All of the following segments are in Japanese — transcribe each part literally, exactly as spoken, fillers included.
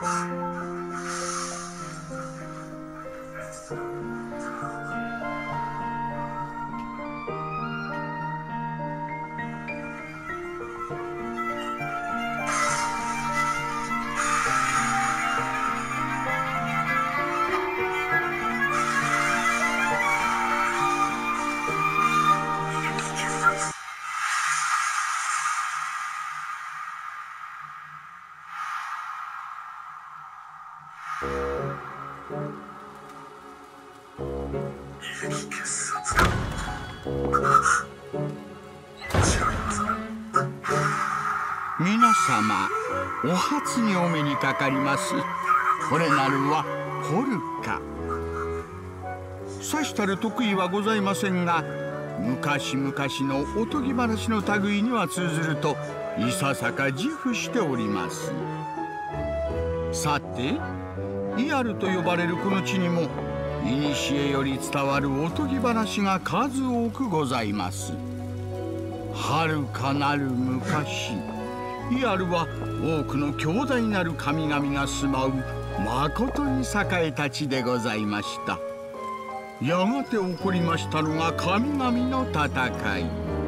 皆様、お初にお目にかかります。これなるはポルカ。さしたる得意はございませんが、昔々のおとぎ話の類には通ずるといささか自負しております。さて、イアルと呼ばれるこの地にも古より伝わるおとぎ話が数多くございます。はるかなる昔、イアルは多くの強大なる神々が住まうまことに栄えた地でございました。やがて起こりましたのが神々の戦い。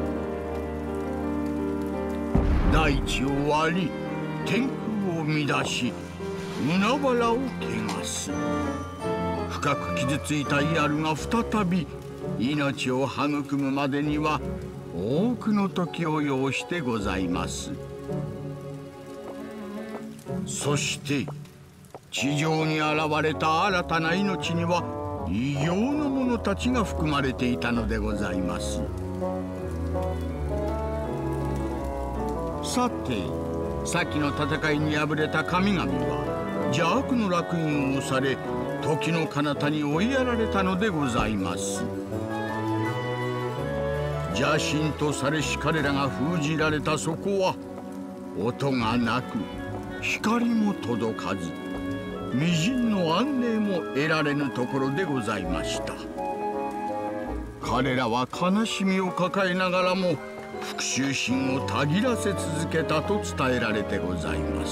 大地を割り、天空を乱し、海原を汚す。深く傷ついたイアルが再び命を育むまでには多くの時を要してございます。そして地上に現れた新たな命には異形の者たちが含まれていたのでございます。さて、先の戦いに敗れた神々は邪悪の烙印を押され、時の彼方に追いやられたのでございます。邪神とされし彼らが封じられたそこは、音がなく光も届かず、微塵の安寧も得られぬところでございました。彼らは悲しみを抱えながらも復讐心をたぎらせ続けたと伝えられてございます。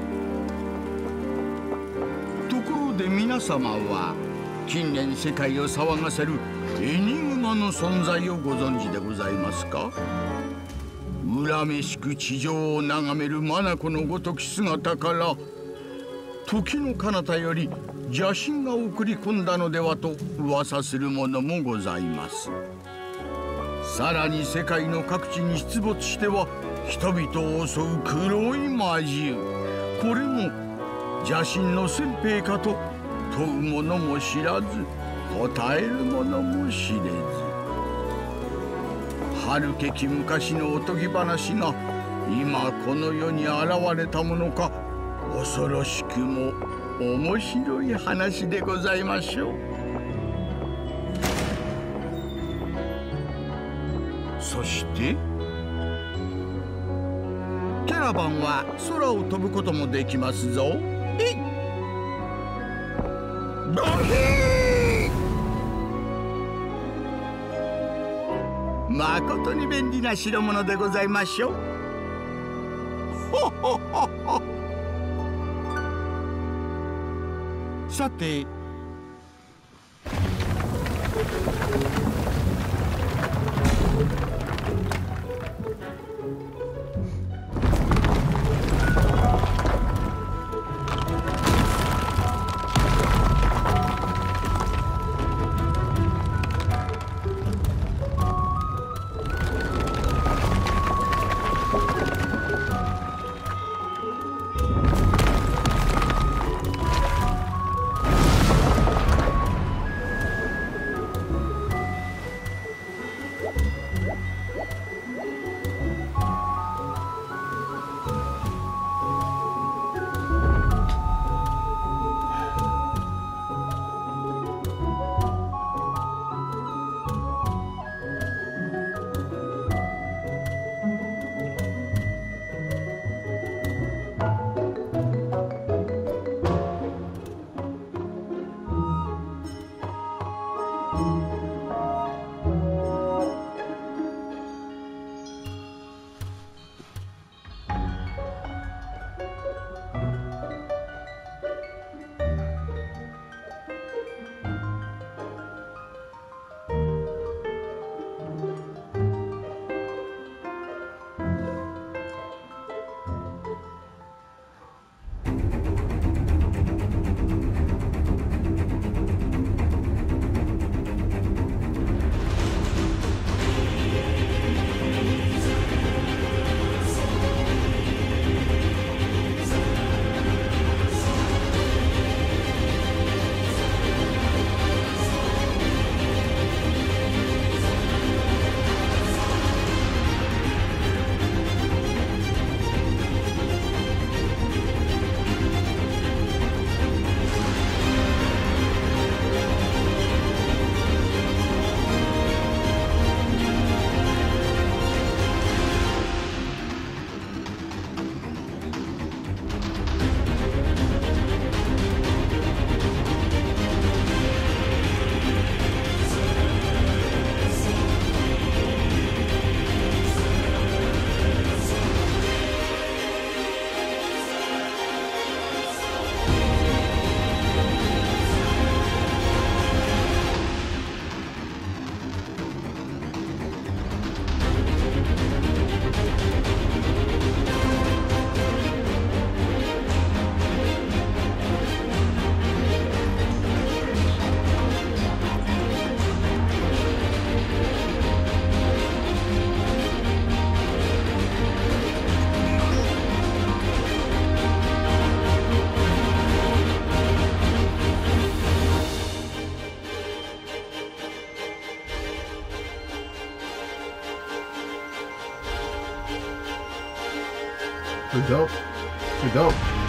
ところで皆様は近年世界を騒がせるエニグマの存在をご存知でございますか？恨めしく地上を眺める眼のごとき姿から、時の彼方より邪神が送り込んだのではと噂するものもございます。さらに世界の各地に出没しては人々を襲う黒い魔獣、これも邪神の先兵かと問う者も知らず、答える者も知れず、遥けき昔のおとぎ話が今この世に現れたものか、恐ろしくも面白い話でございましょう。そしてキャラバンは空を飛ぶこともできますぞ。えい！ドヒー！まことに便利な代物でございましょう。ほほほほ。さて、 Good dope. Good dope.